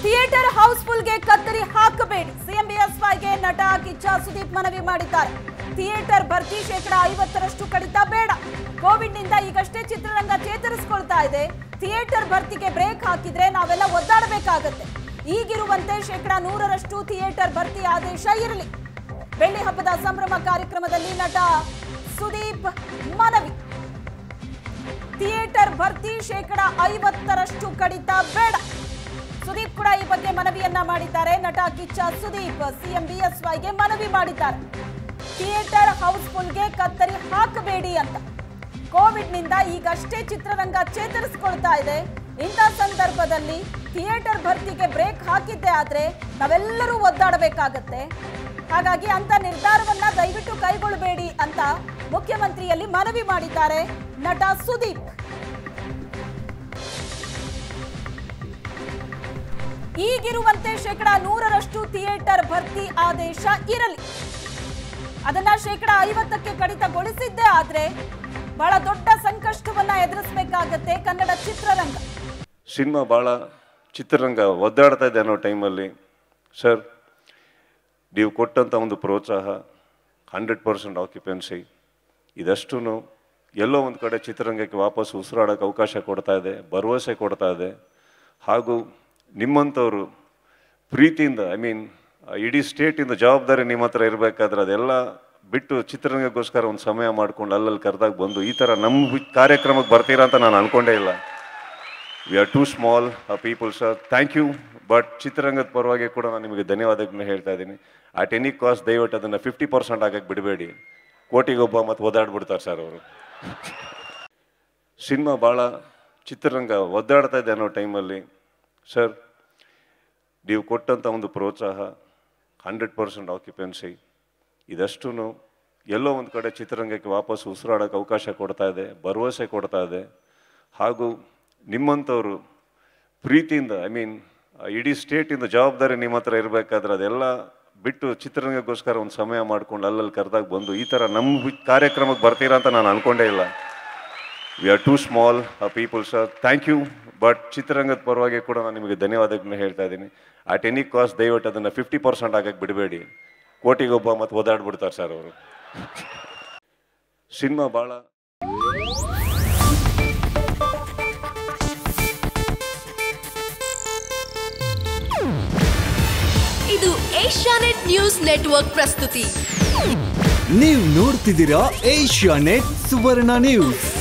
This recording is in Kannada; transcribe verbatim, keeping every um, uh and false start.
ಥಿಯೇಟರ್ ಹೌಸ್ಫುಲ್ ಗೆ ಕತ್ತರಿ ಹಾಕಬೇಡಿ ಸಿಎಂ ಬಿಎಸ್ವೈಗೆ ನಟ ಕಿಚ್ಚ ಸುದೀಪ್ ಮನವಿ ಮಾಡಿದ್ದಾರೆ. ಥಿಯೇಟರ್ ಭರ್ತಿ ಶೇಕಡ ಐವತ್ತರಷ್ಟು ಕಡಿತ ಬೇಡ. ಕೋವಿಡ್ ನಿಂದ ಈಗಷ್ಟೇ ಚಿತ್ರರಂಗ ಚೇತರಿಸಿಕೊಳ್ತಾ ಇದೆ. ಥಿಯೇಟರ್ ಭರ್ತಿಗೆ ಬ್ರೇಕ್ ಹಾಕಿದ್ರೆ ನಾವೆಲ್ಲ ಒದ್ದಾಡಬೇಕಾಗತ್ತೆ. ಈಗಿರುವಂತೆ ಶೇಕಡ ನೂರರಷ್ಟು ಥಿಯೇಟರ್ ಭರ್ತಿ ಆದೇಶ ಇರಲಿ. ಬೆಳ್ಳಿ ಹಬ್ಬದ ಸಂಭ್ರಮ ಕಾರ್ಯಕ್ರಮದಲ್ಲಿ ನಟ ಸುದೀಪ್ ಮನವಿ. ಥಿಯೇಟರ್ ಭರ್ತಿ ಶೇಕಡ ಐವತ್ತರಷ್ಟು ಕಡಿತ ಬೇಡ. ಸುದೀಪ್ ಕೂಡ ಈ ಬಗ್ಗೆ ಮನವಿಯನ್ನ ಮಾಡಿದ್ದಾರೆ. ನಟ ಕಿಚ್ಚ ಸುದೀಪ್ ಸಿಎಂ ಬಿಎಸ್ವೈಗೆ ಮನವಿ ಮಾಡಿದ್ದಾರೆ. ಥಿಯೇಟರ್ ಹೌಸ್ಫುಲ್ಗೆ ಕತ್ತರಿ ಹಾಕಬೇಡಿ ಅಂತ. ಕೋವಿಡ್ ನಿಂದ ಈಗಷ್ಟೇ ಚಿತ್ರರಂಗ ಚೇತರಿಸಿಕೊಳ್ತಾ ಇದೆ. ಇಂಥ ಸಂದರ್ಭದಲ್ಲಿ ಥಿಯೇಟರ್ ಭರ್ತಿಗೆ ಬ್ರೇಕ್ ಹಾಕಿದ್ದೆ ಆದ್ರೆ ನಾವೆಲ್ಲರೂ ಒದ್ದಾಡಬೇಕಾಗತ್ತೆ. ಹಾಗಾಗಿ ಅಂತ ನಿರ್ಧಾರವನ್ನ ದಯವಿಟ್ಟು ಕೈಗೊಳ್ಳಬೇಡಿ ಅಂತ ಮುಖ್ಯಮಂತ್ರಿಯಲ್ಲಿ ಮನವಿ ಮಾಡಿದ್ದಾರೆ ನಟ ಸುದೀಪ್. ಈಗಿರುವಂತೆ ಶೇಕಡ ನೂರರಷ್ಟು ಥಿಯೇಟರ್ ಭರ್ತಿ ಆದೇಶ ಇರಲಿ. ಅದನ್ನ ಶೇಕಡ ಐವತ್ತಕ್ಕೆ ಕಡಿತಗೊಳಿಸಿದ್ದೇ ಆದ್ರೆ ಬಹಳ ದೊಡ್ಡ ಸಂಕಷ್ಟವನ್ನ ಎದುರಿಸಬೇಕಾಗತ್ತೆ ಕನ್ನಡ ಚಿತ್ರರಂಗ. ಸಿನಿಮಾ ಬಹಳ ಚಿತ್ರರಂಗ ಒದ್ದಾಡ್ತಾ ಇದೆ ಅನ್ನೋ ಟೈಮಲ್ಲಿ ಸರ್ ನೀವು ಕೊಟ್ಟಂಥ ಒಂದು ಪ್ರೋತ್ಸಾಹ, ಹಂಡ್ರೆಡ್ ಪರ್ಸೆಂಟ್ ಆಕ್ಯುಪೆನ್ಸಿ, ಇದಷ್ಟು ಎಲ್ಲೋ ಒಂದು ಕಡೆ ಚಿತ್ರರಂಗಕ್ಕೆ ವಾಪಸ್ ಉಸಿರಾಡೋಕ್ಕೆ ಅವಕಾಶ ಕೊಡ್ತಾ ಇದೆ, ಭರವಸೆ ಕೊಡ್ತಾ ಇದೆ. ಹಾಗೂ ನಿಮ್ಮಂಥವ್ರು ಪ್ರೀತಿಯಿಂದ, ಐ ಮೀನ್ ಇಡೀ ಸ್ಟೇಟಿಂದ ಜವಾಬ್ದಾರಿ ನಿಮ್ಮ ಹತ್ರ ಇರಬೇಕಾದ್ರೆ ಅದೆಲ್ಲ ಬಿಟ್ಟು ಚಿತ್ರರಂಗಕ್ಕೋಸ್ಕರ ಒಂದು ಸಮಯ ಮಾಡ್ಕೊಂಡು ಅಲ್ಲಲ್ಲಿ ಕರೆದಾಗ ಬಂದು ಈ ಥರ ನಮ್ಮ ಕಾರ್ಯಕ್ರಮಕ್ಕೆ ಬರ್ತೀರಾ ಅಂತ ನಾನು ಅಂದ್ಕೊಂಡೇ ಇಲ್ಲ. We are too small people sir, thank you. But ಚಿತ್ರರಂಗದ ಪರವಾಗಿ ಕೂಡ ನಾನು ನಿಮಗೆ ಧನ್ಯವಾದಗಳನ್ನ ಹೇಳ್ತಾ ಇದ್ದೀನಿ. ಅಟ್ ಎನಿ ಕಾಸ್ಟ್ ದಯವಿಟ್ಟು ಅದನ್ನು ಫಿಫ್ಟಿ ಪರ್ಸೆಂಟ್ ಆಗಕ್ಕೆ ಬಿಡಬೇಡಿ. ಕೋಟಿಗೊಬ್ಬ ಮತ್ತು ಓದಾಡ್ಬಿಡ್ತಾರೆ ಸರ್ ಅವರು. ಸಿನಿಮಾ ಭಾಳ ಚಿತ್ರರಂಗ ಒದ್ದಾಡ್ತಾ ಇದೆ ಅನ್ನೋ ಟೈಮಲ್ಲಿ ಸರ್ ನೀವು ಕೊಟ್ಟಂಥ ಒಂದು ಪ್ರೋತ್ಸಾಹ, ಹಂಡ್ರೆಡ್ ಪರ್ಸೆಂಟ್ ಆಕ್ಯುಪೆನ್ಸಿ, ಇದಷ್ಟು ಎಲ್ಲೋ ಒಂದು ಕಡೆ ಚಿತ್ರರಂಗಕ್ಕೆ ವಾಪಸ್ ಉಸಿರಾಡೋಕ್ಕೆ ಅವಕಾಶ ಕೊಡ್ತಾ ಇದೆ, ಭರವಸೆ ಕೊಡ್ತಾ ಇದೆ. ಹಾಗೂ ನಿಮ್ಮಂಥವ್ರು ಪ್ರೀತಿಯಿಂದ, ಐ ಮೀನ್ ಇಡೀ ಸ್ಟೇಟಿಂದ ಜವಾಬ್ದಾರಿ ನಿಮ್ಮ ಹತ್ರ ಇರಬೇಕಾದ್ರೆ ಅದೆಲ್ಲ ಬಿಟ್ಟು ಚಿತ್ರರಂಗಕ್ಕೋಸ್ಕರ ಒಂದು ಸಮಯ ಮಾಡ್ಕೊಂಡು ಅಲ್ಲಲ್ಲಿ ಕರೆದಾಗ ಬಂದು ಈ ಥರ ನಮ್ಮ ಕಾರ್ಯಕ್ರಮಕ್ಕೆ ಬರ್ತೀರಾ ಅಂತ ನಾನು ಅಂದ್ಕೊಂಡೇ ಇಲ್ಲ. We are too small people sir, thank you. But ಚಿತ್ರರಂಗದ ಪರವಾಗಿ ಕೂಡ ನಾನು ನಿಮಗೆ ಧನ್ಯವಾದಗಳನ್ನ ಹೇಳ್ತಾ ಇದ್ದೀನಿ. ಅಟ್ ಎನಿ ಕಾಸ್ಟ್ ದಯವಿಟ್ಟು ಅದನ್ನು ಫಿಫ್ಟಿ ಪರ್ಸೆಂಟ್ ಆಗಕ್ಕೆ ಬಿಡಬೇಡಿ. ಕೋಟಿಗೊಬ್ಬ ಮತ್ತು ಓದಾಡ್ಬಿಡ್ತಾರೆ ಸರ್ ಅವರು. ಸಿನಿಮಾ ಭಾಳ ಇದು ಏಷ್ಯಾನೆಟ್ ನ್ಯೂಸ್ ನೆಟ್ವರ್ಕ್ ಪ್ರಸ್ತುತಿ. ನೀವು ನೋಡ್ತಿದ್ದೀರಾ ಏಷ್ಯಾನೆಟ್ ಸುವರ್ಣ ನ್ಯೂಸ್.